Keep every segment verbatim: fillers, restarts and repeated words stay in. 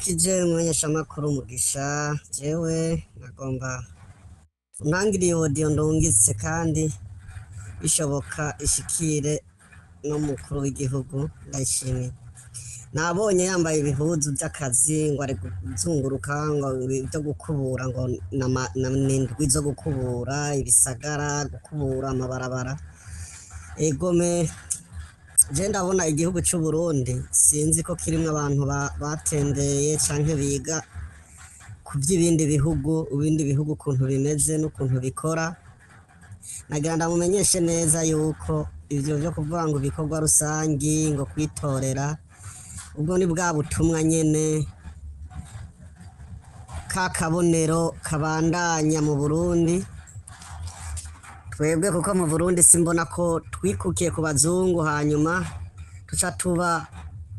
ndabaramukije mumenyesha makuru Mugisha jewe nagomba ntangiriye audio ndungitse kandi bishoboka ishikire no mukuru w'igihugu ndayishimiye. Nabonye yambaye ibihuzu by'akazi ngo ari kuzunguruka ngo byo gukubura ngo n'indwi zo gukubura ibisagara gukubura amabarabara. Egome je ndabona igihugu cy'u Burundi sinzi ko kirimwe abantu batendeye canke biga ku by'ibindi bihugu ibindi bihugu kuntu bimeze n'ukuntu bikora. Nagira ndamumenyeshe neza yuko ivyo byo kuvuga ngo bikorwa rusangi ngo kwitorera ubwo ni bwa butumwa nyene ka kabonero kabandanya mu Burundi. Twebwe kuko mu Burundi simbona ko twikukiye ku bazungu hanyuma tuca tuba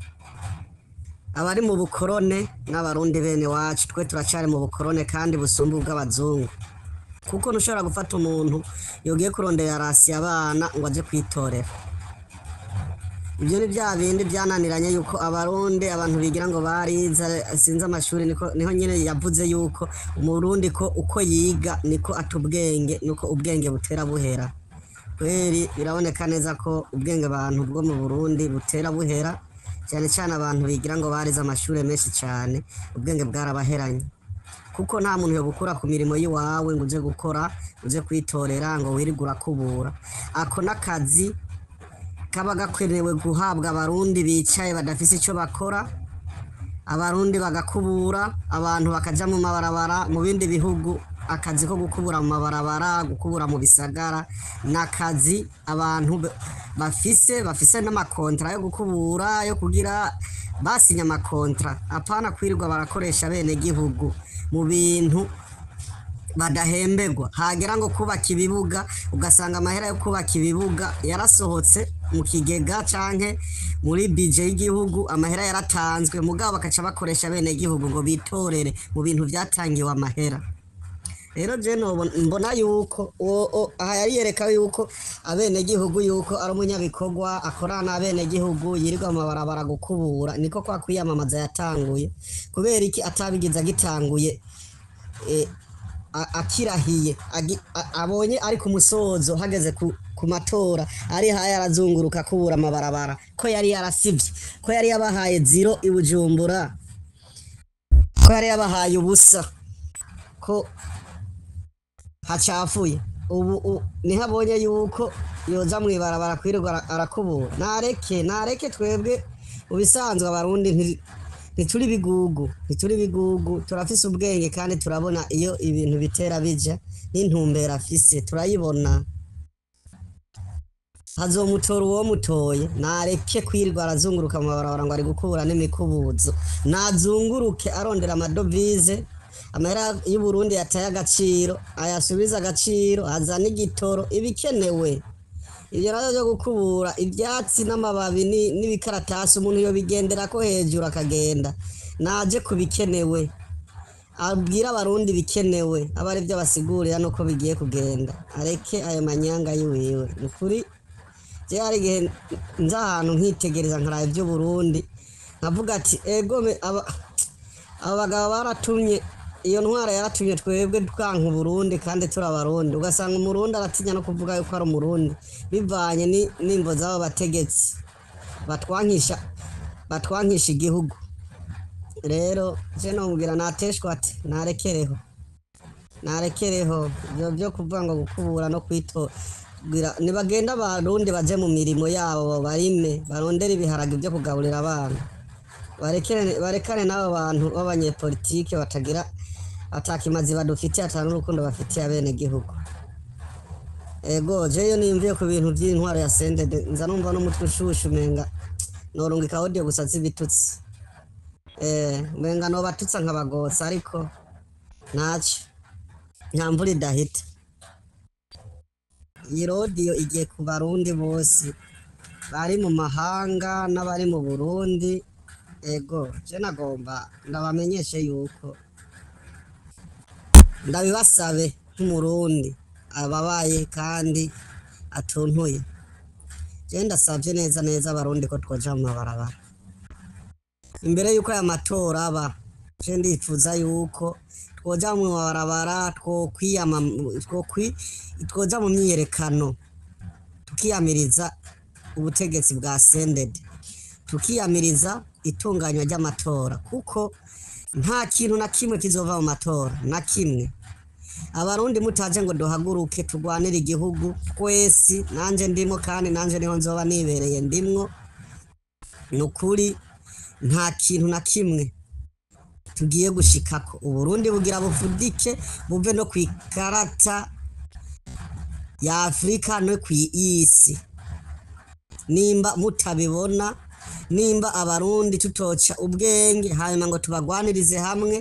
abari mu bukorone n'abarundi bene wacu. Twe turacari mu bukorone kandi busumba ubw'abazungu, kuko ntushobora gufata umuntu yogiye kurondera rasi abana ngo aje kwitorera. Ibyo ni bya bindi byananiranye yuko abarundi abantu bigira ngo bariza sinza amashuri niko niho nyene yavuze yuko umurundi ko uko yiga niko atubwenge nuko ubwenge butera buhera. Kweri biraboneka neza ko ubwenge abantu bwo mu Burundi butera buhera, cyane cyane abantu bigira ngo bariza amashuri menshi cyane ubwenge bwarabaheranye, kuko nta muntu yo gukura ku mirimo yiwawe ngo uje gukora uje kwitorera ngo wirigura kubura. Ako nakazi kaba gakwerewe guhabwa abarundi bicaye badafise ico bakora, abarundi bagakubura abantu bakaja mu mabarabara. Mu bindi bihugu akazi ko gukubura mu mabarabara gukubura mu bisagara nakazi abantu bafise bafise n'amakontra yo gukubura yo kugira basinya amakontra, apana kwirirwa barakoresha bene gihugu mu bintu badahembegwa. Hagera ngo kubaka ibibuga ugasanga amahera yo kubaka ibibuga yarasohotse mu kigega canke muri budget y'igihugu, amahera yaratanzwe mugabo bakaca bakoresha bene gihugu ngo bitorere mu bintu byatangiwe amahera. Rero je no mbona yuko aha yari yereka yuko abene gihugu yuko ari umunyabikorwa akorana abene gihugu yirirwa amabarabara gukubura, niko kwa kwiyamamaza yatanguye. Kubera iki atabigiza gitanguye e, akirahiye abonye ari ku musozo hageze ku ku matora ari haya arazunguruka kubura amabarabara ko yari yarasivye, ko yari yabahaye zero i Bujumbura, ko yari yabahaye ubusa, ko hacafuye. Ubu nihabonye yuko yoza mwibarabara kwirirwa arakubura. Nareke nareke twebwe ubisanzwe abarundi ntituri bigugu ntituri bigugu turafise ubwenge kandi turabona iyo ibintu bitera bija n'intumbera afise turayibona. Hazomutora uwo mutoye nareke kwirirwa arazunguruka mu mabarabara ngo ari gukubura n'imikubuzo, nazunguruke arondera amadovize. Amahera y'u Burundi yataye agaciro ayasubiza agaciro, azana igitoro ibikenewe. Ibyo rero byo gukubura ibyatsi n'amababi n'ibikaratasi umuntu yo bigendera ko hejuru akagenda naje kubikenewe, abwira abarundi bikenewe abari byo basigurira nuko bigiye kugenda. Areke ayo manyanga yiwiwe ukuri. Je ari gihe nza ahantu nkitegereza nkaraye byo Burundi nkavuga ati egome aba abagabo baratumye iyo ntwara yaratumye twebwe twanka Burundi kandi turabarundi. Ugasanga umurundi aratinya no kuvuga yuko ari umurundi bivanye ni nimbo zabo bategetsi batwankisha batwankisha igihugu. Rero je no mbwira nateshwa ati narekereho narekereho byo byo kuvuga ngo gukubura no kwito nibagenda abarundi baje mu mirimo yabo barime barondera ibiharage byo kugaburira abana. Barekere barekane n'abo bantu b'abanyepolitike batagira atakimazi badufitiye atanu n'urukundo bafitiye abene gihugu. Ego je yo nimviye ku bintu by'intwaro ya sendede nza numva no mutwe ushushu menga norungika audio gusa zibitutsi eh menga no batutsa nk'abagotsa ariko naco nyamvura idahita. Iyi radio igiye ku barundi bose bari mu mahanga n'abari mu Burundi. Ego je nagomba ndabamenyeshe yuko ndabibasabe nk'umurundi ababaye kandi atuntuye. Je ndasavye neza neza abarundi ko twoja mu mabarabara imbere yuko aya matora aba je ndifuza yuko twoja mu mabarabara two kwiyama two kwi twoja mu myiyerekano tukiyamiriza ubutegetsi bwa sendede tukiyamiriza itunganywa ry'amatora kuko nta kintu na kimwe kizova mu matora na kimwe. Abarundi mutaje ngo duhaguruke tugwanira igihugu twese, nanje ndimo kandi nanje niho nzoba nibereye ndimwo, nukuri nta kintu na kimwe tugiye gushikako. Uburundi bugira bufudike buve no kwikarata ya Afrika no kw'isi. Nimba mutabibona, nimba abarundi tutoca ubwenge hanyuma ngo tubagwanirize hamwe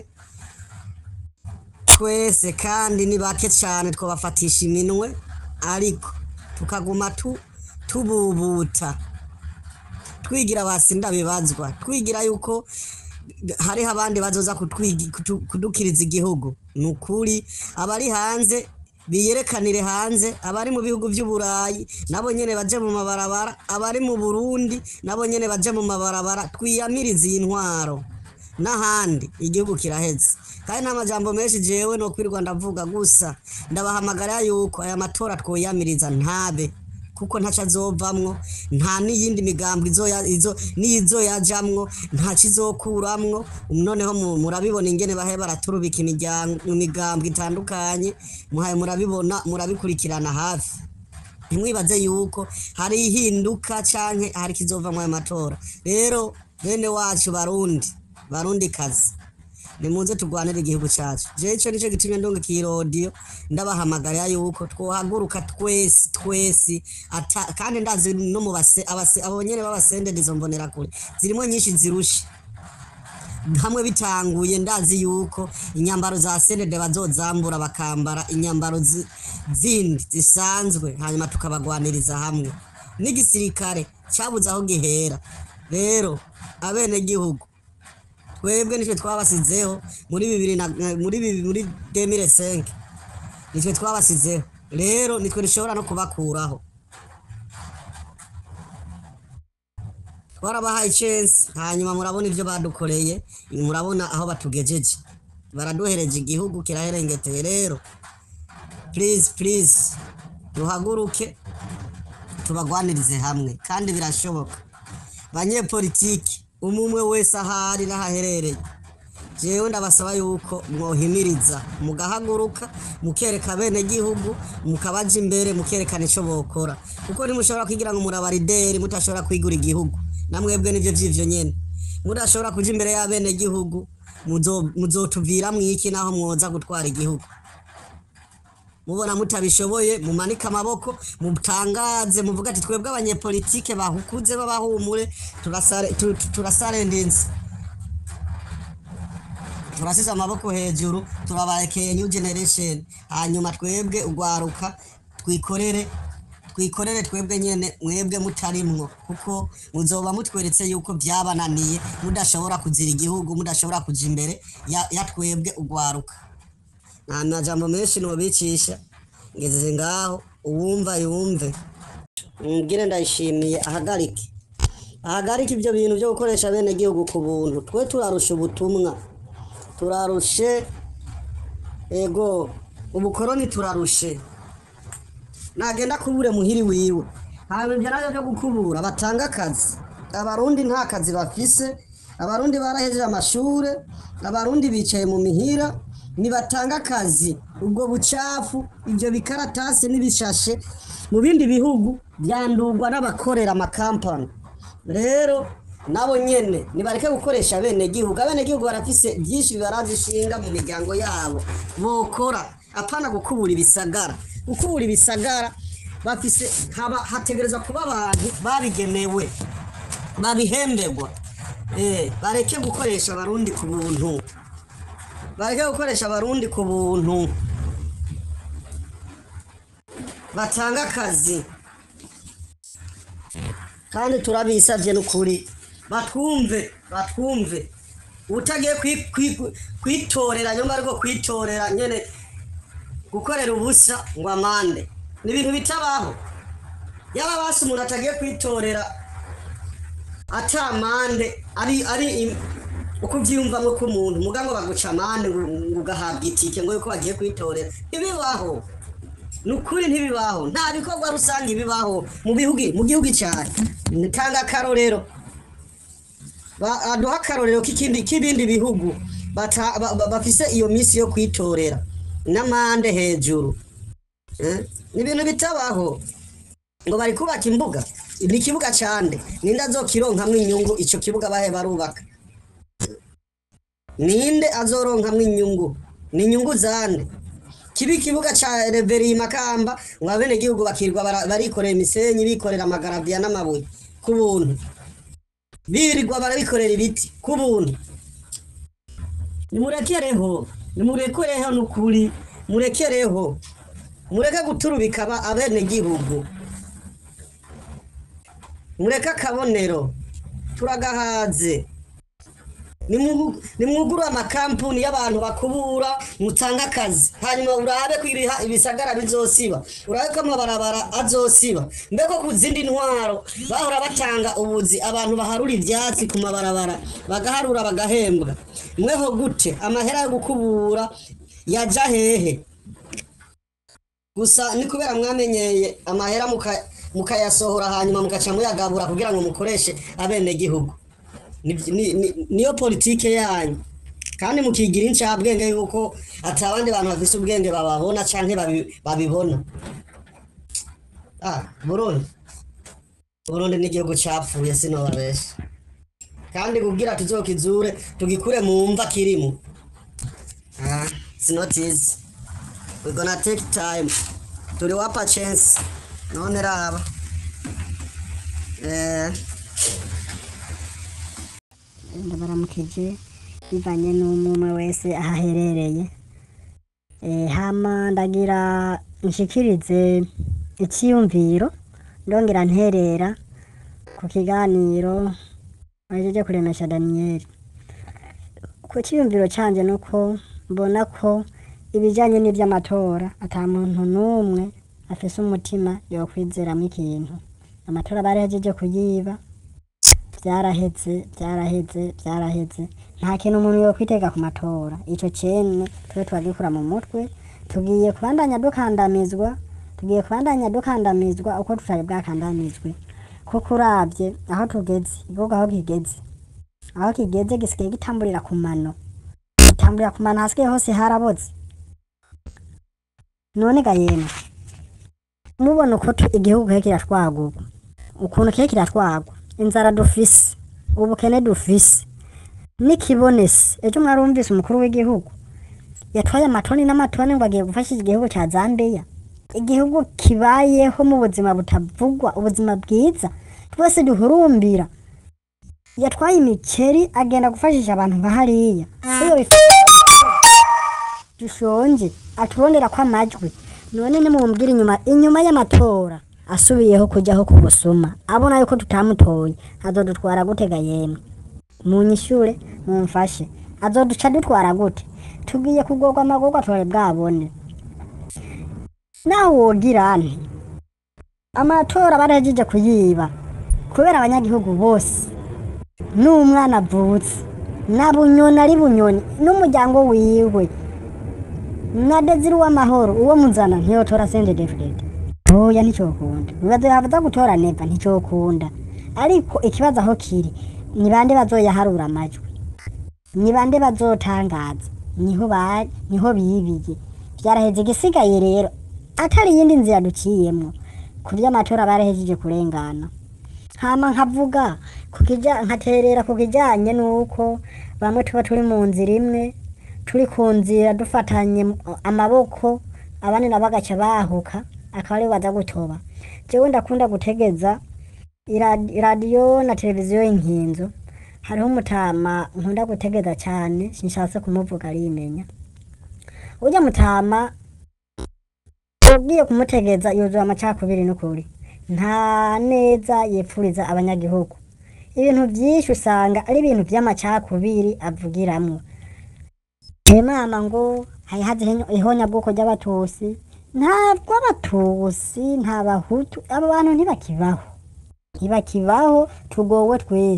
twese, kandi ni bake cyane twabafatisha iminwe ariko tukaguma tu tububuta twigira basinda bibazwa, twigira yuko hari abandi bazoza kudukiriza igihugu. Nukuri abari hanze biyerekanire hanze, abari mu bihugu by'uburayi nabo nyene baje mu mabarabara, abari mu Burundi nabo nyene baje mu mabarabara, twiyamiriza intwaro n'ahandi igihugu kiraheze. Kandi nta majambo menshi jewe no kwirwa ndavuga, gusa ndabahamagara yuko aya matora twoyamiriza ntabe, kuko ntaca azovamwo, nta n'iyindi migambo izo izo nizo yajamwo, nta kizokuramwo. Noneho murabibona ingene bahe baraturubika imigambo itandukanye, muhaye murabibona, murabikurikirana hafi. Ntimwibaze yuko hari ihinduka canke hari kizovamwo aya matora. Rero bene wacu Barundi, Barundi kazi, nimuze tugwanire igihugu cyacu. Je ico nico gitumye ndonga ki radio ndabahamagara yuko twohaguruka twese twese, kandi ndazi no mu base abase abonyene babasendede izo mbonera kure zirimo nyinshi zirusha. Hamwe bitanguye ndazi yuko inyambaro za sendede bazozambura bakambara inyambaro zindi zisanzwe, hanyuma tukabagwaniriza hamwe. N'igisirikare cyabuze aho gihera. Rero abene gihugu twebwe nitwe twabasizeho muri bibiri na muri muri deux mille cinq, nitwe twabasizeho. Rero nitwe rishobora no kubakuraho. Twarabahaye chance, hanyuma murabona ivyo badukoreye, murabona aho batugejeje, baraduhereje igihugu kiraherengeteye. Rero please please duhaguruke tubagwanirize hamwe, kandi birashoboka. Banye politiki umumwe wese ahari nahaherereye, jewe ndabasaba yuko mwohimiriza mugahaguruka mukereka bene gihugu, mukabaje imbere mukerekana ico bokora, kuko ntimushobora kwigira ngo murabarideri mutashobora kwigura igihugu. Namwebwe nivyo vyivyo nyene, mudashobora kuja imbere ya bene gihugu muzotuvira mwiki naho mwoza gutwara igihugu. Mubona mutabishoboye mumanika amaboko mutangaze muvuga ati twebwe abanyepolitike bahukuze babahumure, turasare turasare ndinzi, turasize amaboko hejuru, turabarekeye new generation. Hanyuma twebwe ugwaruka twikorere twikorere twebwe nyene, mwebwe mutarimwo, kuko muzoba mutweretse yuko byabananiye, mudashobora kuzira igihugu, mudashobora kuja imbere ya, ya twebwe ugwaruka. Nta majambo menshi nobicisha, ngeze ngaho uwumva yumve. Ngire ndayishimiye ahagarike ahagarike ibyo bintu byo gukoresha bene gihugu ku buntu. Twe turarusha ubutumwa, turarushe ego ubukoroni, turarushe. Nagenda kubure muhiri wiwe, haba ibyo navyo byo gukubura batanga akazi. Abarundi nta kazi bafise, abarundi barahejeje amashure, abarundi bicaye mu mihira, nibatanga akazi. Ubwo bucafu, ibyo bikaratasi n'ibishashe mu bindi bihugu byandurwa n'abakorera amakampani. Rero nabo nyene nibareke gukoresha bene gihugu. Abene gihugu barafise byinshi barazishinga mu miryango yabo bokora, apana gukubura ibisagara. Gukubura ibisagara bafise haba hategereza kuba abantu babigenewe babihemberwa. Eh, bareke gukoresha abarundi ku buntu, bareke gukoresha abarundi ku buntu, batanga akazi. Kandi turabisavye n'ukuri batwumve, batwumve. Utagiye kwitorera nyuma ariko kwitorera nyene gukorera ubusa ngo amande ni ibintu bitabaho. Yaba basi umuntu atagiye kwitorera atamande ari ari uko uvyiyumvamwo ko umuntu muga ngo baguca amande ngo ugahabwa itike ngo yuko bagiye kwitorera ntibibaho nukuri ntibibaho nta bikorwa rusange bibaho mu bihugu mu gihugu cyane tanga akarorero baduha akarorero k'ikindi k'ibindi bihugu bafise iyo misi yo kwitorera n'amande hejuru ni ibintu bitabaho ngo bari kubaka imbuga ni ikibuga cyane ninde azokironkamwo inyungu ico kibuga bahe barubaka ninde azoronkamwo inyungu ni inyungu zande kibi kibuga ca Reveri Makamba ngo abene gihugu bakirwa barikorera imisenyi bikorera amagaraviya n'amabuye ku buntu birirwa barabikorera ibiti ku buntu nimurekereho nimurekereho nukuri murekereho mureke guturubika abene gihugu mureke akabonero turagahaze nimwuguru amakampuni y'abantu bakubura mutanga akazi hanyuma urabe kwiriha ibisagara bizosiba urabe ko amabarabara azosiba mbeko ku zindi ntwaro bahora batanga ubuzi abantu baharura ivyatsi ku mabarabara bagaharura bagahembwa mweho gute amahera yo gukubura yaja hehe gusa ni kubera mwamenyeye amahera mukayasohora hanyuma mugaca muyagabura kugira ngo mukoreshe abene gihugu niyo politike yanyu kandi mukigira incabwenge yuko atabandi bantu bafise ubwenge bababona canke babibona ah Burundi Burundi ni igihugu capfuye sino babesha kandi kugira tuzokizure tugikure mu mva kirimo ah it's not easy we gonna take time turi wapa chance none raba eh ndabaramukije bivanye n'umwe wese ahaherereye eh hama ndagira nshikirize icyiyumviro ndongera nterera ku kiganiro ajeje kuremesha Daniel ku cyiyumviro canje nuko mbona ko ibijanye n'ivy'amatora ata muntu numwe afise umutima yo kwizeramo ikintu amatora barejeje kuyiba byaraheze byaraheze byaraheze nta kintu umuntu yo kwitega ku matora ico cene twe twagikura mu mutwe tugiye kubandanya dukandamizwa tugiye kubandanya dukandamizwa uko tutari bwakandamizwe kuko uravye aho tugeze igihugu aho kigeze aho kigeze gisigaye gitamburira ku mano gitamburira ku mano hasigaye hose haraboze none gayena mubona uko igihugu keke kirashwagurwa ukuntu keke kirashwagwa inzara dufise ubukene dufise nikibonese ejo mwarumvise umukuru w'igihugu yatwaye amatoni n'amatoni ngo agiye gufasha igihugu ca Zambia igihugu kibayeho mu buzima butavugwa ubuzima bwiza twese duhurumbira yatwaye imiceri agenda gufashisha abantu bahariya iyo dushonje aturondera kwa majwi none ne mumbwira inyuma inyuma y'amatora asubiyeho kujyaho kubusuma abona yuko tutamutoye azodutwara gutega yemwe munyishure mumfashe azoduca dutwara gute tugiye kugorwa amagorwa twari bwabone naho wogirane amatora barajeje kuyiba kubera abanyagihugu bose n'umwana avutse nabunyoni ari bunyoni n'umuryango wiwe na Desire w'amahoro uwo muzana ntiyotora sende defrede oya nicokunda bibazo yavuza gutora neva nicokunda ariko ikibazo aho kiri ni bande bazoyaharura amajwi ni bande bazotangaza niho bari niho bibiye byaraheze gisigaye rero atari yindi nzira duciyemo kuvya amatora barahejeje kurengana hama nkavuga kukija nkaterera kukijanye nuko bamwe tuba turi mu nzira imwe turi kunzira dufatanye amaboko abandi nabagaca bahuka akari baza gutoba jewe ndakunda gutegeza iradiyo na televiziyo y'inkinzo hariho umutama nkunda gutegeza cyane sinshatse kumuvuga arimenya ujya mutama ugiye kumutegeza yuzuye amacakubiri n'ukuri nta neza yepfuriza abanyagihugu ibintu byinshi usanga ari ibintu by'amacakubiri avugiramwo mama ngo hayihaze ihonya bwoko ry'abatusi ntabwo abatusi nta bahutu abo bantu ntibakibaho ntibakibaho tugowe twese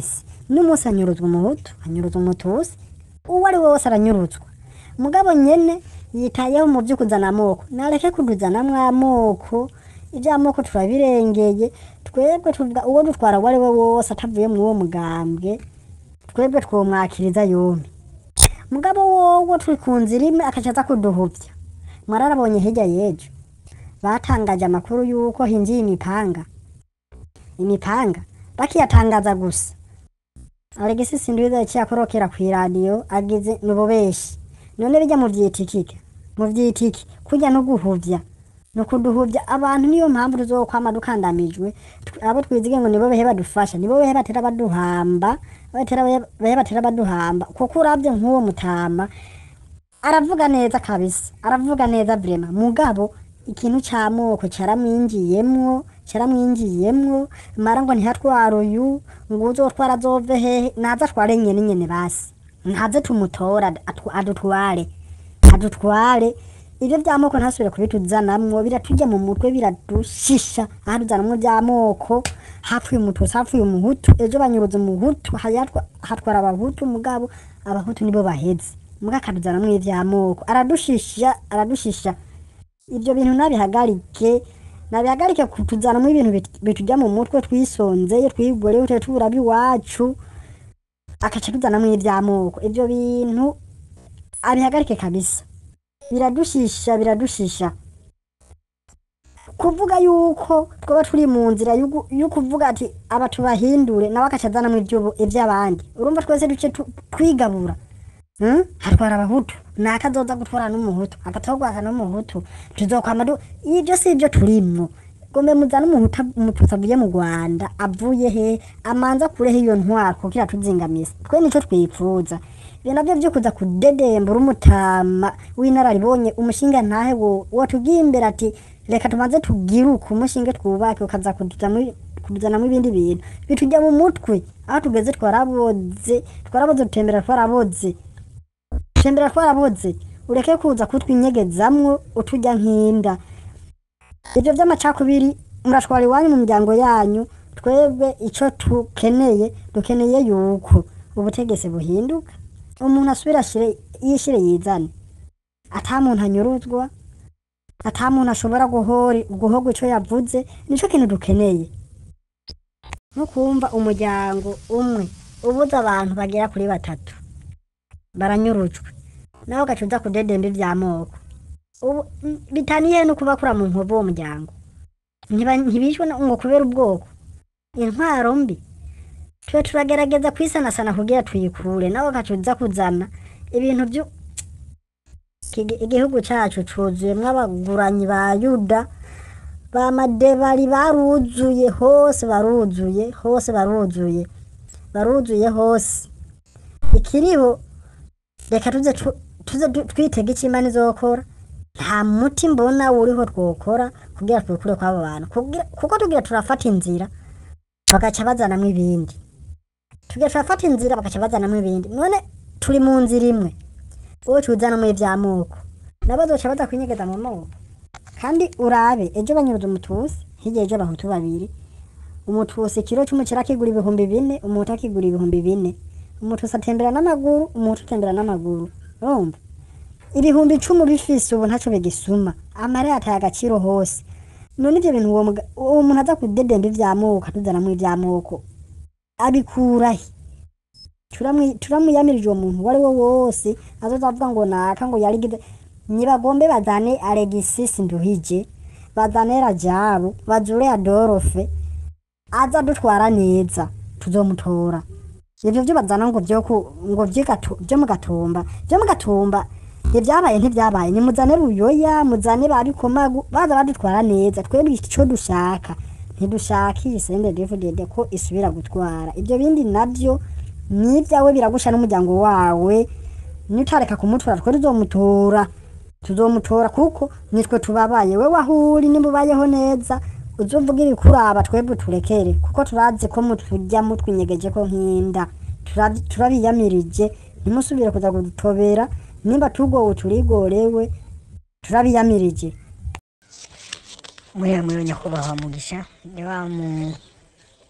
n'umunsi anyuruzwa umuhutu anyuruzwa umutusi uwo ari we wose aranyuruzwa mugabo nyene yitayeho mu byo kuzana amoko nareke kuduzanamwo amoko iby'amoko turabirengeye twebwe tuvuga uwo dutwara uwo ari we wose atavuye mu uwo mugambwe twebwe twomwakiriza yombi mugabo wowe turi ku nzira imwe akacaza kuduhuvya mwararabonye hirya yejo batangaje amakuru yuko hinjiye imipanga imipanga bakiyatangaza gusa Alexis Sinduiza cyakorokera ku radio agize nubobeshi none bijya mu vyitikike mu vyitiki kujya no guhuvya no kuduhuvya abantu niyo mpamvu tuzokwama dukandamijwe abo twizige ngo nibo behe badufasha nibo behe batera baduhamba batera behe batera baduhamba kuko uravye nk'uwo Mutama aravuga neza kabisa aravuga neza vrema mugabo ikintu cyamoko cyaramwinjiyemwo cyaramwinjiyemwo mara ngo ntihatwara uyu ngo uzotwara zove hehe naza tware nyene nyene basi ntaze tumutora adutware adutware ibyo by'amoko ntasubire kubituzanamwo biratujya mu mutwe biradushisha ahaduzanamwo by'amoko hapfuye umutusi hapfuye umuhutu ejo banyuruza umuhutu hatwara abahutu mugabo abahutu nibo baheze muga akaduzanamwo ivy'amoko aradushisha aradushisha ibyo bintu nabihagarike nabihagarike kutuzanamwo ibintu bitujya mu mutwe twisonzeye twigoreye ute tubura biwacu akaca tuzanamwo ivy'amoko ibyo bintu abihagarike kabisa biradushisha biradushisha kuvuga yuko twaba turi mu nzira yo kuvuga ati aba tubahindure nawe akacazana mu ibyo iby'abandi urumva twese duce twigabura hm hatwara abahutu nakazoza gutwara n'umuhutu agatogwaka n'umuhutu tuzokwama do ibyo si ibyo turimo gombe muzana umuhutu umututsi avuye mu Rwanda avuye he amanza kure hiyo ntwara kugira tuzingamisa twe nico twipfuza ibintu byo byo kuza kudedembura Umutama w'inararibonye umushinga ntahe wo watugimbera ati reka tumaze tugiruka umushinga twubake ukaza kuduzana kuduzana mu ibindi bintu bitujya mu mutwe aho tugeze twaraboze twaraboze tutembera twaraboze tembera twaraboze ureke kuza kutwinyegezamwo utujya nkinda ibyo by'amacakubiri murashwari wanyu mu muryango yanyu twebwe ico tukeneye dukeneye yuko ubutegese buhinduka umuntu asubira shire yishire yizane ata muntu anyuruzwa ata muntu ashobora guhori guhogwa ico yavuze nico kintu dukeneye no kumva umuryango umwe ubuza abantu bagera kuri batatu baranyurujwe naho gacuza kudedemba ivy'amoko ubu bitaniye no kubakura mu nkobo wo muryango ntibishwe ngo kubera ubwoko intwaro mbi twe turagerageza kwisanasana kugira tuyikure nawe gacuza kuzana ibintu byo igihugu cyacu cuzuye mw'abaguranyi ba Yuda ba madebari baruzuye hose baruzuye hose baruzuye baruzuye hose ikiriho reka tuze tuze twitege ikimana izokora nta muti mbona uriho twokora kugira twikure kw'abo bantu kuko tugira turafata inzira bagaca bazanamwo ibindi tugira turafata inzira bagaca bazanamwo ibindi none turi mu nzira imwe wowe tuzanamwo ivy'amoko nabazoca baza kwinyegeza mu moko kandi urabe ejo banyuruza umutusi hirya ejo abahutu babiri umutusi kiro cy'umucira kigura ibihumbi bine umuhutu akigura ibihumbi bine umutusi atembera n'amaguru umuhutu atembera n'amaguru urumva ibihumbi icumi bifise ubu ntaco bigisuma amare ataye agaciro hose none ibyo bintu uwo muntu aza kudedemba ivy'amoko atuzanamwo ivy'amoko abikurahe turamwiyamirije uwo muntu wari wo wose azoza avuga ngo naka ngo yarigize nibagombe bazane Alexis Nduhije bazane Rajabu bazure Adolphe aza dutwara neza tuzomutora ivyo byo bazana ngo byo ngo vyigatu byo mu Gatumba byo mu Gatumba ivyabaye ntivyabaye ni muzane Ruyoya muzane bari komagu baza badutwara neza twebwe ico dushaka ntidushaka isende David ko isubira gutwara ibyo bindi navyo nivyawe biragusha n'umuryango wawe nitareka kumutwara twe tuzomutora tuzomutora kuko nitwe tubabaye we wahuri nimbubayeho neza uzovuga ibikuraba twebwe turekere kuko turazi ko mutujya mutwinyegeje ko nkinda turabiyamirije nimusubire kuza kudutobera nimba tugowe turigorewe turabiyamirije mwe mwe nyakubaha mugisha ni wa mu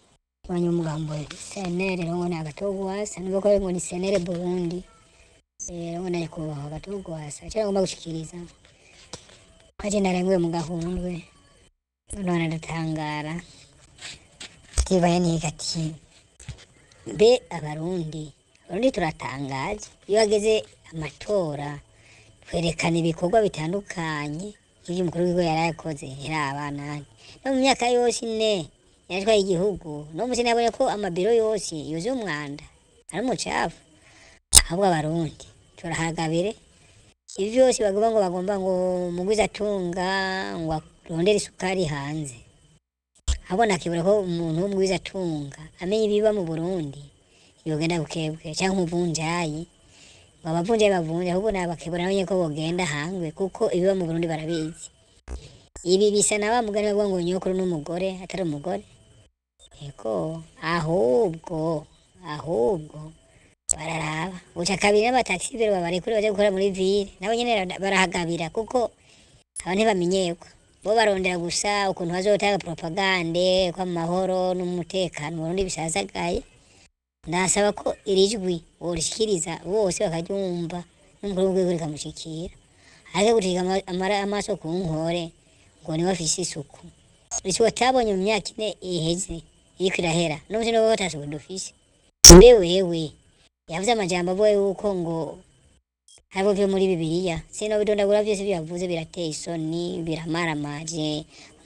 abanyumugambo senere rongo na gatogwasa nubwo ko ngo ni senere Burundi eh rongo na ko gatogwasa cyangwa ngomba gushikiriza kaje narengwe mu gahundwe none ndatangara tibaye ni gati be abarundi abarundi turatangaje iyo ageze amatora twerekana ibikorwa bitandukanye ivyo umukuru w'igihugu yarakoze era abana no mu myaka yose ine yatwaye igihugu no musi nabonye ko amabiro yose yuzuye umwanda ari umucafu ahubwo abarundi turahagabire ivyo byose bagomba ngo bagomba ngo mugwiza tunga ngo arondere isukari hanze abona kibura ko umuntu w'umugwiza tunga amenye ibiba mu Burundi yogenda bukebwe cyangwa umuvunjayi ngo abavunjayi bavunja ahubwo nabakebura nabonye ko bogenda hangwe kuko ibiba mu Burundi barabizi ibi bisa na wa mugani ngo nyokuru n'umugore atari umugore eko ahubwo ahubwo bararaba uca kabiri n'abataxi bero babarekure baje gukora muri ville nabo nyene barahagabira kuko abantu bamenyerwa bo barondera gusa ukuntu bazotanga propagande kwa mahoro n'umutekano Burundi bisazagaye ndasaba ko irijwi urishikiriza bose bakaryumva n'umukuru w'igihugu rikamushikira ariko gutiga amara amaso ku nkore ngo ni bafise isuku icyo batabonye mu myaka ine iheze iriko irahera n'ubundi no batasuku dufise wewe wewe yavuze amajambo boye uko ngo habo byo muri Bibiliya sino bidondagura byose byavuze birateye isoni biramaramaje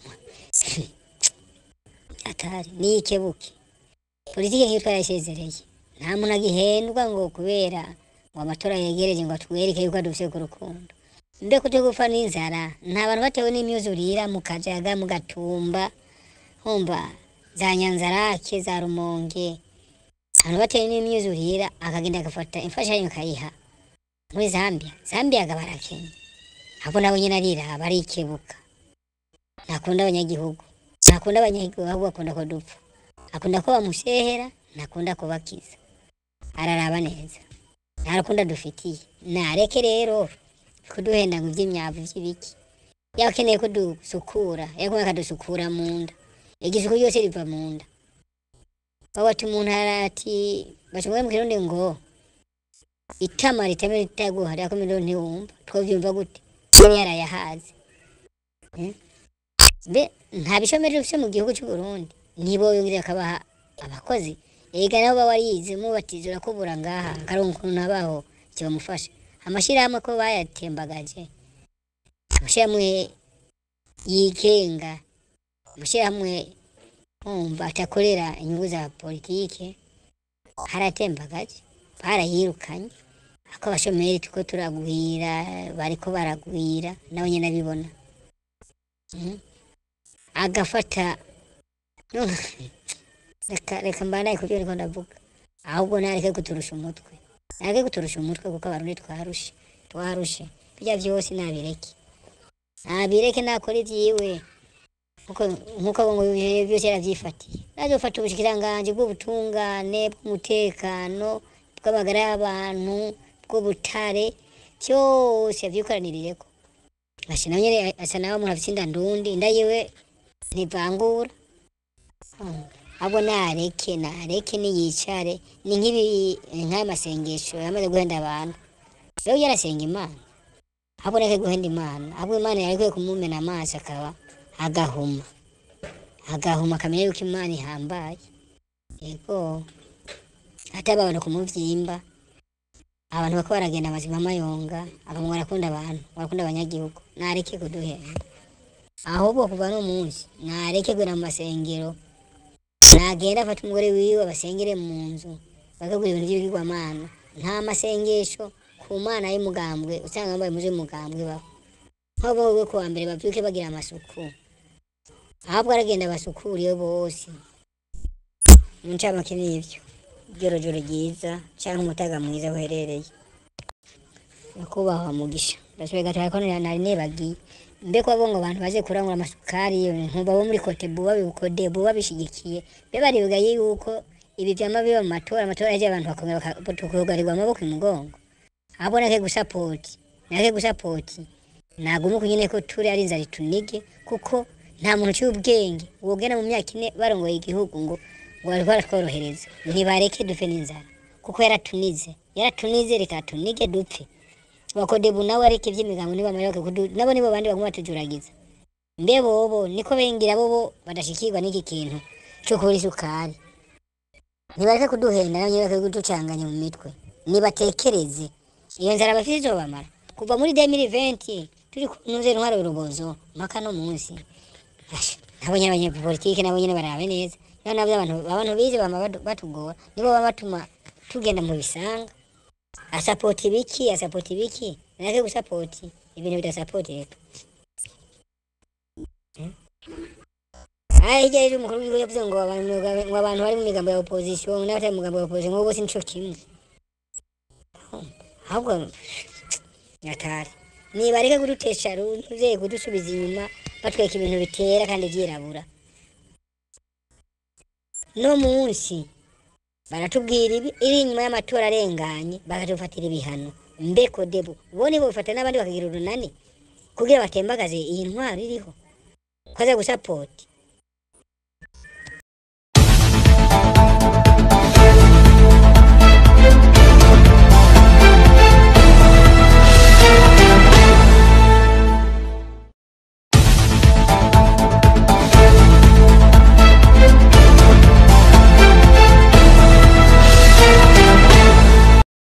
atari ni ikebuke politike nk'itwa yasezereye nta muntu agihendwa ngo kubera ngo amatora yegereje ngo atwereke yuko dufise ku rukundo mbe kute gupfa n'inzara nta bantu batewe n'imyuzurira mu Kajaga mu Gatumba humba za Nyanzarake za Rumonge abantu batewe n'imyuzurira akagenda agafata imfashanyo kayiha muri Zambia Zambia agabarakenya abo nabo nyine arira barikebuka nakunda abanyagihugu nakunda abanyagihugu ahubwo akunda ko dupfa akunda ko bamushehera nakunda ko bakiza araraba neza narakunda dufitiye nareke rero kuduhenda ngo iby'imyavu by'ibiki yakeneye ko dusukura yakomeye kadusukura mu nda igisuku cyose riva mu nda bawati umuntu arati bashobora mu kirundi ngo itama ritame ritaguha ariko mendo ntiwumva twovyumva gute yari yarayahaze be nta bishomero bifite mu gihugu cy'u Burundi nibo yongera akabaha abakozi ega nabo bawarize mu batizura ko bura ngaha karonko nabaho cyo bamufasha amashirahamwe ko bayatembagaje amashirahamwe yikenga amashirahamwe umva atakorera inyungu za politike haratembagaje barayirukanye ako abashomeri tuko turagwira bariko baragwira nawe nyene abibona mm. agafata no reka reka mbana ko byo ndavuga ahubwo nareke kuturusha umutwe nareke kuturusha umutwe kuko abarundi twarushe twarushe bijya byose nabireke nabireke nakora ivyiwe kuko nkuko ngo byose yaravyifatiye nazo fata ubushikiranganje bw'ubutungane bw'umutekano bw'amagara y'abantu bw'ubutare cyose yavyikoraniriyeko ashina nyene asa nawe umuntu afite inda ndundi inda yiwe ntivangura abo nareke nareke niyicare ni nk'ibi nk'amasengesho yamaze guhenda abantu rero yarasenga Imana aboneke guhenda Imana abo Imana yarikuye kumumena amaso akaba agahuma agahuma kamenya yuko Imana ihambaye yego ataba abantu kumuvyimba abantu bako baragenda amazima mayonga akamwe arakunda abantu barakunda abanyagihugu nareke kuduhenda ahubwo kuva no munsi nareke gura amasengero nagenda afata umugore wiwe abasengere mu nzu bakagura ibintu by'ibigwamana nta masengesho ku Mana y'umugambwe usanga bambaye muzi umugambwe baho nk'abo we ko ambere bavyuke bagira amasuku ahubwo aragenda basukuriye bose muncama kinivyo jorojoro ryiza cyangwa umutaga mwiza uherereye nakubaha mugisha ndashobora gataka ko nari nebagiye mbe ko abongo abantu baje kurangura amasukari nkuba bo muri kote buba bikode buba bishigikiye be barivuga yuko ibi byama biba mu matora amatora yaje abantu bakomera batukugarirwa amaboko imugongo abona ke gusupport nake gusupport nagumu kunyene ko turi ari nzari tunige kuko nta muntu cy'ubwenge wogena mu myaka ine barongoye igihugu ngo wari baratworohereza ntibareke dupfe n'inzara kuko yaratunize yaratunize reka tunige dupfe bakodebu nawe areke ivy'imigango niba amayoke nabo nibo bandi baguma batujuragiza mbe bobo niko bengira bobo badashikirwa n'iki kintu cyo kubura isukari ntibareke kuduhenda nabo bareke kuducanganya mu mitwe nibatekereze iyo nzara bafite izobamara kuva muri deux mille vingt turi kunuze intwaro y'urubozo mpaka no munsi nabonye abanyapolitike nabo nyene barabe neza nabo nabyo abantu abantu bize bama batugora nibo baba batuma tugenda mu bisanga asapoti biki asapoti biki nake gusapoti ibintu bidasapoti reka ai je umukuru w'igihugu yavuze ngo abantu ngo abantu bari mu migambo ya opposition n'abari mu migambo ya opposition ngo bose nico kimwe ahubwo nyatari nibareke kudutesha runtuze kudusubiza inyuma batweka ibintu bitera kandi byirabura no munsi baratubwira ibi iri inyuma y'amatora arenganye bakatufatira ibihano mbeko debu bone bo bafata n'abandi bakagira urunani kugira batembagaze iyi ntwaro iriho kwaza gusapoti